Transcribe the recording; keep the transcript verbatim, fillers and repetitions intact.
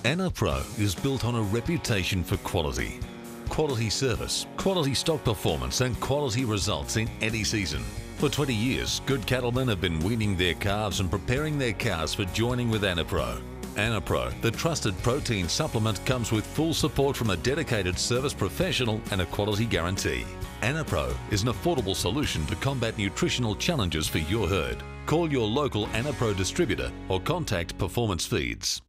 ANIPro is built on a reputation for quality. Quality service, quality stock performance and quality results in any season. For twenty years, good cattlemen have been weaning their calves and preparing their cows for joining with ANIPro. ANIPro, the trusted protein supplement, comes with full support from a dedicated service professional and a quality guarantee. ANIPro is an affordable solution to combat nutritional challenges for your herd. Call your local ANIPro distributor or contact Performance Feeds.